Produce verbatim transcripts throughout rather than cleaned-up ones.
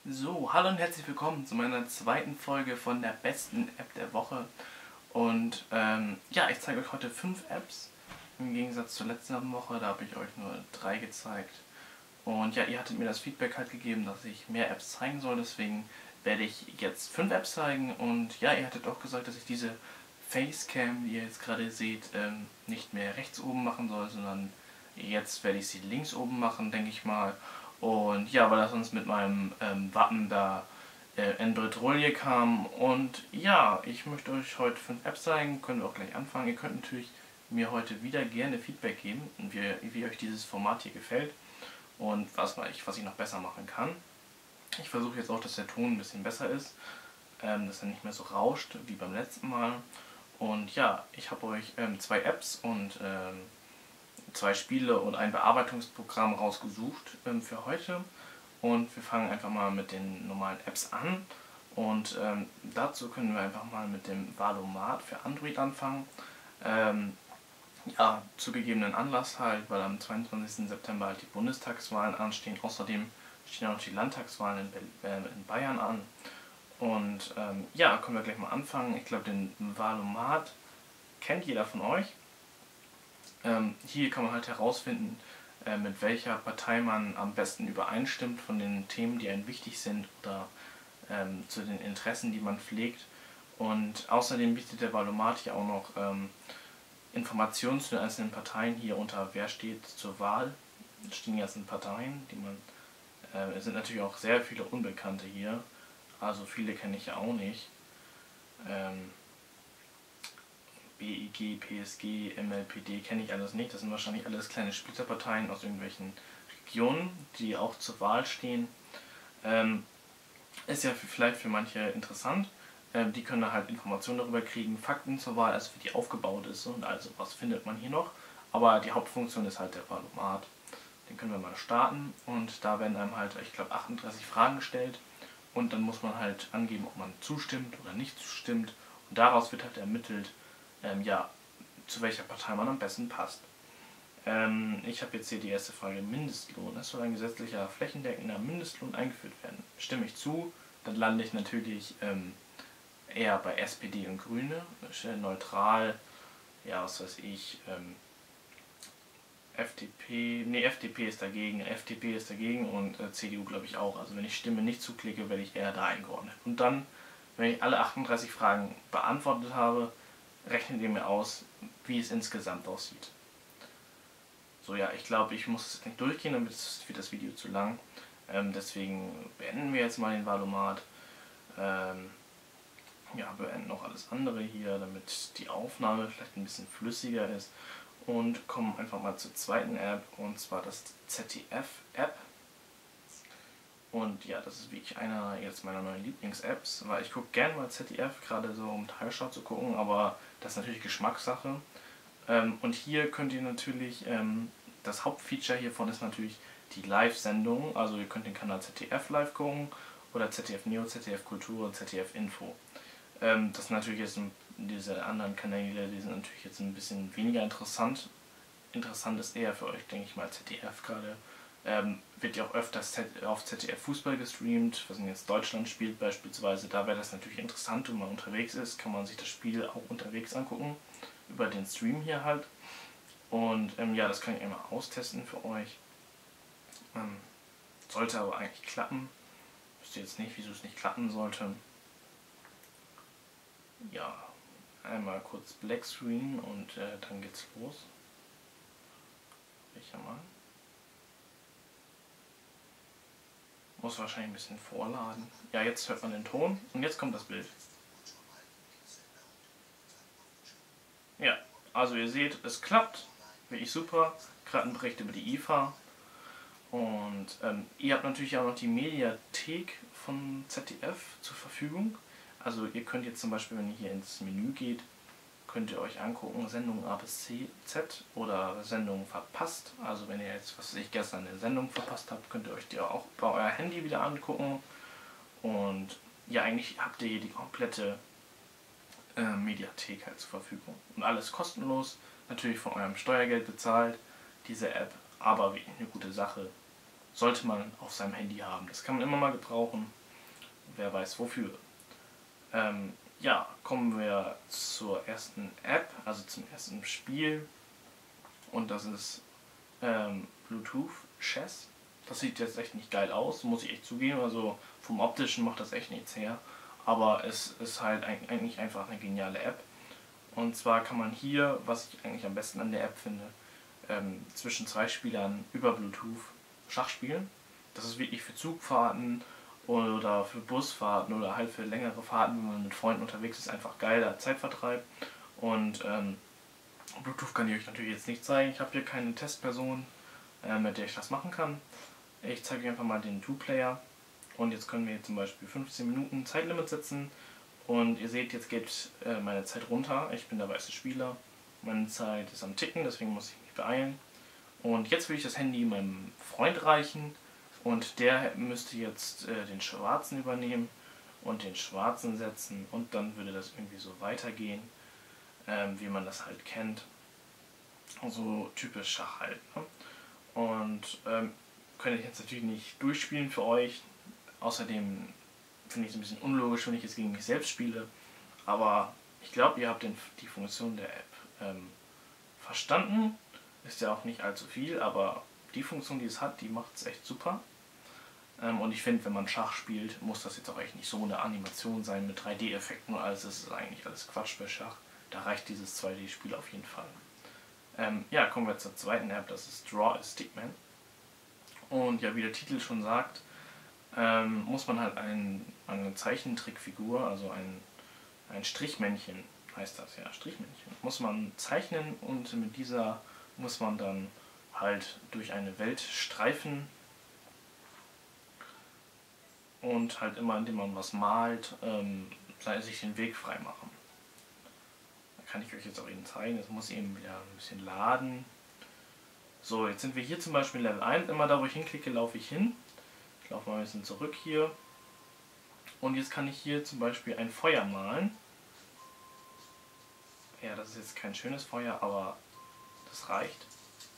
So, hallo und herzlich willkommen zu meiner zweiten Folge von der besten App der Woche. Und ähm, ja, ich zeige euch heute fünf Apps. Im Gegensatz zur letzten Woche, da habe ich euch nur drei gezeigt. Und ja, ihr hattet mir das Feedback halt gegeben, dass ich mehr Apps zeigen soll. Deswegen werde ich jetzt fünf Apps zeigen. Und ja, ihr hattet auch gesagt, dass ich diese Facecam, die ihr jetzt gerade seht, ähm, nicht mehr rechts oben machen soll, sondern jetzt werde ich sie links oben machen, denke ich mal. Und ja, weil das sonst mit meinem ähm, Wappen da äh, in Bredouille kam. Und ja, ich möchte euch heute fünf Apps zeigen, können wir auch gleich anfangen. Ihr könnt natürlich mir heute wieder gerne Feedback geben, wie, wie euch dieses Format hier gefällt und was ich, was ich noch besser machen kann. Ich versuche jetzt auch, dass der Ton ein bisschen besser ist, ähm, dass er nicht mehr so rauscht wie beim letzten Mal. Und ja, ich habe euch ähm, zwei Apps und ähm, zwei Spiele und ein Bearbeitungsprogramm rausgesucht ähm, für heute. Und wir fangen einfach mal mit den normalen Apps an. Und ähm, dazu können wir einfach mal mit dem Valomat für Android anfangen. Ähm, ja, zu gegebenen Anlass halt, weil am zweiundzwanzigsten September halt die Bundestagswahlen anstehen. Außerdem stehen auch noch die Landtagswahlen in, Be äh, in Bayern an. Und ähm, ja, können wir gleich mal anfangen. Ich glaube, den Valomat kennt jeder von euch. Ähm, hier kann man halt herausfinden, äh, mit welcher Partei man am besten übereinstimmt von den Themen, die einem wichtig sind oder ähm, zu den Interessen, die man pflegt. Und außerdem bietet der Valomat hier auch noch ähm, Informationen zu den einzelnen Parteien hier unter wer steht zur Wahl. Da stehen die ganzen Parteien, die man. Äh, es sind natürlich auch sehr viele Unbekannte hier, also viele kenne ich ja auch nicht. Ähm, B I G, P S G, M L P D kenne ich alles nicht. Das sind wahrscheinlich alles kleine Splitterparteien aus irgendwelchen Regionen, die auch zur Wahl stehen. Ähm, ist ja vielleicht für manche interessant. Ähm, die können da halt Informationen darüber kriegen, Fakten zur Wahl, also wie die aufgebaut ist und also was findet man hier noch. Aber die Hauptfunktion ist halt der Valomat. Den können wir mal starten und da werden einem halt, ich glaube, achtunddreißig Fragen gestellt und dann muss man halt angeben, ob man zustimmt oder nicht zustimmt und daraus wird halt ermittelt, ähm, ja, zu welcher Partei man am besten passt. Ähm, ich habe jetzt hier die erste Frage, Mindestlohn. Es soll ein gesetzlicher flächendeckender Mindestlohn eingeführt werden. Stimme ich zu, dann lande ich natürlich ähm, eher bei S P D und Grüne, neutral, ja, was weiß ich, ähm, F D P, nee, F D P ist dagegen, F D P ist dagegen und äh, C D U glaube ich auch. Also wenn ich Stimme nicht zuklicke, werde ich eher da eingeordnet. Und dann, wenn ich alle achtunddreißig Fragen beantwortet habe, rechnet ihr mir aus, wie es insgesamt aussieht. So, ja, ich glaube, ich muss es nicht durchgehen, damit wird das Video zu lang. Ähm, deswegen beenden wir jetzt mal den Valomat. Ähm, ja, beenden auch alles andere hier, damit die Aufnahme vielleicht ein bisschen flüssiger ist. Und kommen einfach mal zur zweiten App, und zwar das Z D F-App. Und ja, das ist wirklich einer jetzt meiner neuen Lieblings-Apps, weil ich gucke gerne mal Z D F, gerade so um Tagesschau zu gucken, aber das ist natürlich Geschmackssache. Ähm, und hier könnt ihr natürlich, ähm, das Hauptfeature hiervon ist natürlich die Live-Sendung, also ihr könnt den Kanal Z D F live gucken oder Z D F Neo, Z D F Kultur, Z D F Info. Ähm, das sind natürlich jetzt diese anderen Kanäle, die sind natürlich jetzt ein bisschen weniger interessant. Interessant ist eher für euch, denke ich mal, Z D F gerade. Ähm, wird ja auch öfters auf Z D F Fußball gestreamt, was jetzt Deutschland spielt beispielsweise. Da wäre das natürlich interessant, wenn man unterwegs ist, kann man sich das Spiel auch unterwegs angucken, über den Stream hier halt. Und ähm, ja, das kann ich einmal austesten für euch. Ähm, sollte aber eigentlich klappen. Wisst ihr jetzt nicht, wieso es nicht klappen sollte. Ja, einmal kurz Black Screen und äh, dann geht's los. Ich ja mal. Muss wahrscheinlich ein bisschen vorladen. Ja, jetzt hört man den Ton und jetzt kommt das Bild. Ja, also ihr seht, es klappt. Wirklich super. Gerade ein Bericht über die I F A. Und ähm, ihr habt natürlich auch noch die Mediathek von Z D F zur Verfügung. Also ihr könnt jetzt zum Beispiel, wenn ihr hier ins Menü geht, könnt ihr euch angucken, Sendung A bis Z oder Sendung verpasst. Also wenn ihr jetzt, was weiß ich, gestern eine Sendung verpasst habt, könnt ihr euch die auch bei euer Handy wieder angucken. Und ja, eigentlich habt ihr hier die komplette äh, Mediathek halt zur Verfügung. Und alles kostenlos, natürlich von eurem Steuergeld bezahlt, diese App, aber wirklich eine gute Sache. sollte man auf seinem Handy haben. Das kann man immer mal gebrauchen, wer weiß wofür. Ähm, ja, kommen wir zur ersten App, also zum ersten Spiel, und das ist ähm, Bluetooth Chess. Das sieht jetzt echt nicht geil aus, muss ich echt zugeben, also vom optischen macht das echt nichts her, aber es ist halt eigentlich einfach eine geniale App. Und zwar kann man hier, was ich eigentlich am besten an der App finde, ähm, zwischen zwei Spielern über Bluetooth Schach spielen. Das ist wirklich für Zugfahrten oder für Busfahrten oder halt für längere Fahrten, wenn man mit Freunden unterwegs ist, einfach geiler Zeitvertreib. Und ähm, Bluetooth kann ich euch natürlich jetzt nicht zeigen. Ich habe hier keine Testperson, äh, mit der ich das machen kann. Ich zeige euch einfach mal den Two-Player. Und jetzt können wir hier zum Beispiel fünfzehn Minuten Zeitlimit setzen. Und ihr seht, jetzt geht äh, meine Zeit runter. Ich bin der weiße Spieler. Meine Zeit ist am Ticken, deswegen muss ich mich beeilen. Und jetzt will ich das Handy meinem Freund reichen. Und der müsste jetzt äh, den schwarzen übernehmen und den schwarzen setzen. Und dann würde das irgendwie so weitergehen, ähm, wie man das halt kennt. So typisch Schach halt. Ne? Und ähm, könnte ich jetzt natürlich nicht durchspielen für euch. Außerdem finde ich es ein bisschen unlogisch, wenn ich jetzt gegen mich selbst spiele. Aber ich glaube, ihr habt den, die Funktion der App ähm, verstanden. Ist ja auch nicht allzu viel, aber die Funktion, die es hat, die macht es echt super. Ähm, und ich finde, wenn man Schach spielt, muss das jetzt auch echt nicht so eine Animation sein mit drei D-Effekten und alles. Das ist eigentlich alles Quatsch bei Schach. Da reicht dieses zwei D-Spiel auf jeden Fall. Ähm, ja, kommen wir zur zweiten App, das ist Draw a Stickman. Und ja, wie der Titel schon sagt, ähm, muss man halt ein, eine Zeichentrickfigur, also ein, ein Strichmännchen, heißt das ja, Strichmännchen, muss man zeichnen und mit dieser muss man dann halt durch eine Welt streifen und halt immer, indem man was malt, ähm, sich den Weg frei machen. Da kann ich euch jetzt auch eben zeigen, es muss eben wieder ein bisschen laden. So, jetzt sind wir hier zum Beispiel in Level eins, immer da wo ich hinklicke, laufe ich hin. Ich laufe mal ein bisschen zurück hier. Und jetzt kann ich hier zum Beispiel ein Feuer malen. Ja, das ist jetzt kein schönes Feuer, aber das reicht.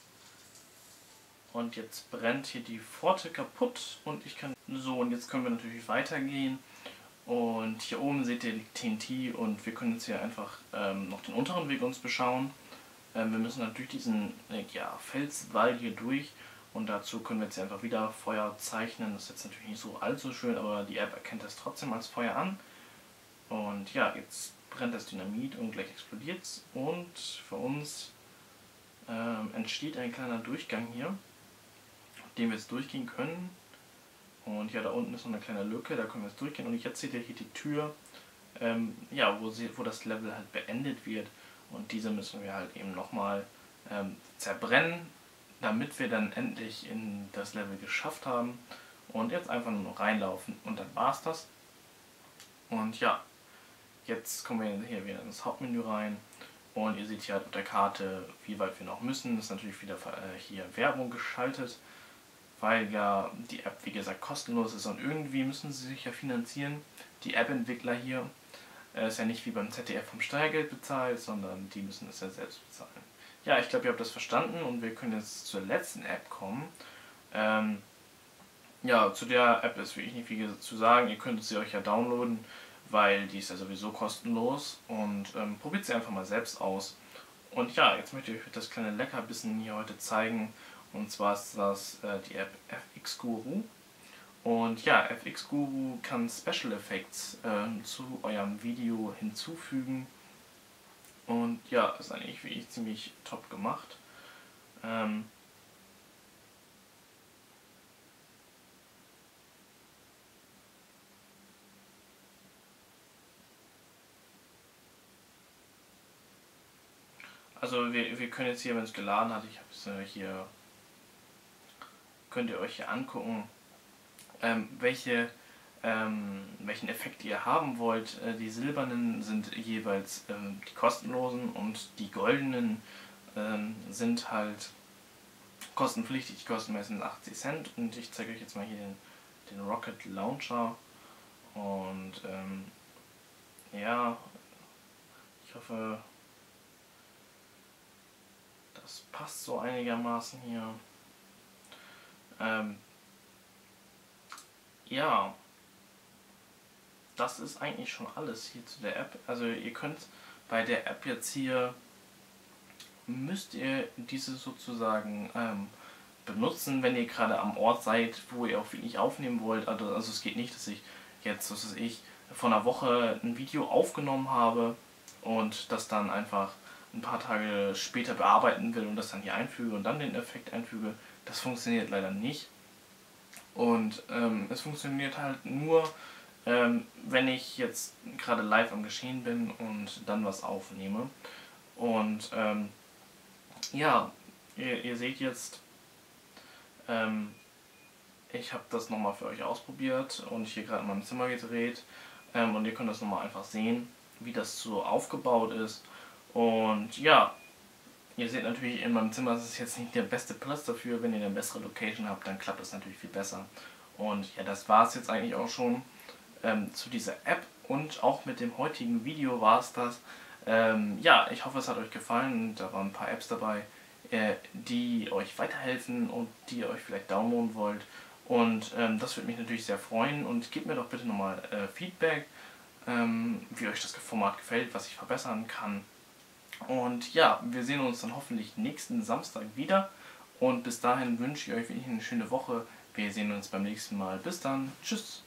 Und jetzt brennt hier die Pforte kaputt und ich kann... So, und jetzt können wir natürlich weitergehen. Und hier oben seht ihr T N T und wir können jetzt hier einfach ähm, noch den unteren Weg uns beschauen. Ähm, wir müssen natürlich diesen äh, ja, Felswall hier durch. Und dazu können wir jetzt hier einfach wieder Feuer zeichnen. Das ist jetzt natürlich nicht so allzu schön, aber die App erkennt das trotzdem als Feuer an. Und ja, jetzt brennt das Dynamit und gleich explodiert es. Und für uns ähm, entsteht ein kleiner Durchgang hier, den wir jetzt durchgehen können. Und ja, da unten ist noch eine kleine Lücke, da können wir jetzt durchgehen. Und jetzt seht ihr hier die Tür, ähm, ja, wo, sie, wo das Level halt beendet wird. Und diese müssen wir halt eben nochmal ähm, zerbrennen, damit wir dann endlich in das Level geschafft haben. Und jetzt einfach nur noch reinlaufen und dann war's das. Und ja, jetzt kommen wir hier wieder ins Hauptmenü rein. Und ihr seht hier halt auf der Karte, wie weit wir noch müssen. Das ist natürlich wieder äh, hier Werbung geschaltet, weil ja die App, wie gesagt, kostenlos ist und irgendwie müssen sie sich ja finanzieren. Die App-Entwickler hier äh, ist ja nicht wie beim Z D F vom Steuergeld bezahlt, sondern die müssen es ja selbst bezahlen. Ja, ich glaube, ihr habt das verstanden und wir können jetzt zur letzten App kommen. Ähm, ja, zu der App ist wirklich nicht viel zu sagen. Ihr könnt sie euch ja downloaden, weil die ist ja sowieso kostenlos und ähm, probiert sie einfach mal selbst aus. Und ja, jetzt möchte ich euch das kleine Leckerbissen hier heute zeigen. Und zwar ist das äh, die App F X Guru. Und ja, F X Guru kann Special Effects äh, zu eurem Video hinzufügen. Und ja, ist eigentlich wirklich ziemlich top gemacht. Ähm also wir, wir können jetzt hier, wenn es geladen hat, ich habe es äh, hier, könnt ihr euch hier angucken, ähm, welche, ähm, welchen Effekt ihr haben wollt. Äh, die silbernen sind jeweils ähm, die kostenlosen und die goldenen ähm, sind halt kostenpflichtig, die kosten meistens achtzig Cent. Und ich zeige euch jetzt mal hier den, den Rocket Launcher. Und ähm, ja, ich hoffe, das passt so einigermaßen hier. Ähm, ja, das ist eigentlich schon alles hier zu der App. Also ihr könnt bei der App jetzt hier, müsst ihr diese sozusagen ähm, benutzen, wenn ihr gerade am Ort seid, wo ihr auch wirklich aufnehmen wollt. Also, also es geht nicht, dass ich jetzt, was weiß ich, vor einer Woche ein Video aufgenommen habe und das dann einfach ein paar Tage später bearbeiten will und das dann hier einfüge und dann den Effekt einfüge. Das funktioniert leider nicht. Und ähm, es funktioniert halt nur, ähm, wenn ich jetzt gerade live am Geschehen bin und dann was aufnehme. Und ähm, ja, ihr, ihr seht jetzt, ähm, ich habe das nochmal für euch ausprobiert und hier gerade in meinem Zimmer gedreht. Ähm, und ihr könnt das nochmal einfach sehen, wie das so aufgebaut ist. Und ja, ihr seht natürlich, in meinem Zimmer ist es jetzt nicht der beste Platz dafür. Wenn ihr eine bessere Location habt, dann klappt das natürlich viel besser. Und ja, das war es jetzt eigentlich auch schon ähm, zu dieser App. Und auch mit dem heutigen Video war es das. Ähm, ja, ich hoffe, es hat euch gefallen. Da waren ein paar Apps dabei, äh, die euch weiterhelfen und die ihr euch vielleicht downloaden wollt. Und ähm, das würde mich natürlich sehr freuen. Und gebt mir doch bitte nochmal äh, Feedback, ähm, wie euch das Format gefällt, was ich verbessern kann. Und ja, wir sehen uns dann hoffentlich nächsten Samstag wieder. Und bis dahin wünsche ich euch wirklich eine schöne Woche. Wir sehen uns beim nächsten Mal. Bis dann. Tschüss.